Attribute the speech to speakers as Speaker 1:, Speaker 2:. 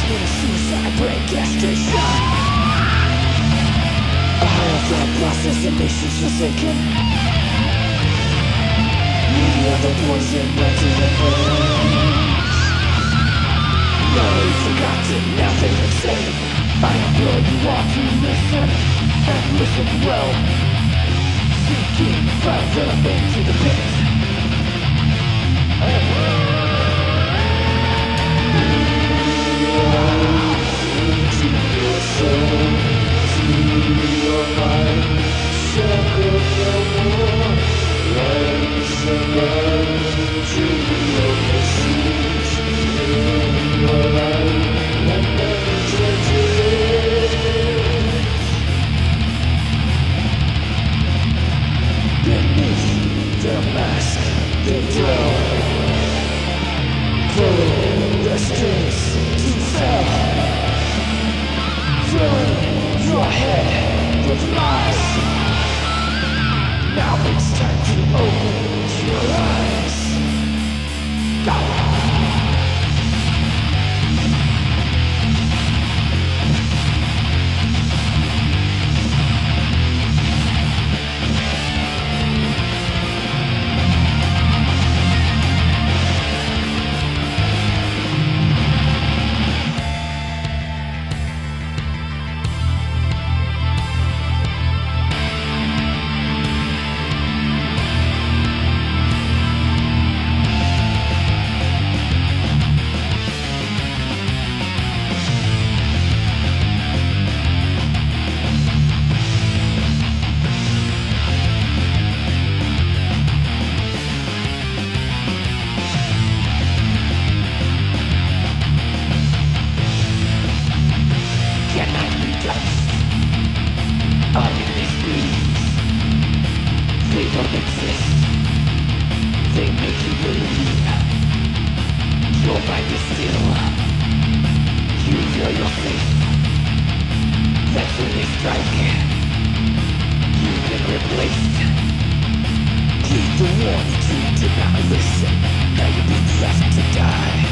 Speaker 1: in a suicide brain castration. A higher thought process and nations forsaken. Media the poison melted in flames. Memory forgotten, now they insane. I implore you all to listen, and listen well. Seeking further into the pit. Into your soul, to your mind, shackled no more. Rise and rise to your machines. In your life, and enter to live. Beneath the mask, they dwell. Pull the strings to fail. Fill your head with lies. Now it's time to open your eyes. Go! They don't exist. They make you believe your mind is still. You feel your faith. That's when they strike. You've been replaced. Heed the warning, you did not listen. Now you've been left to die.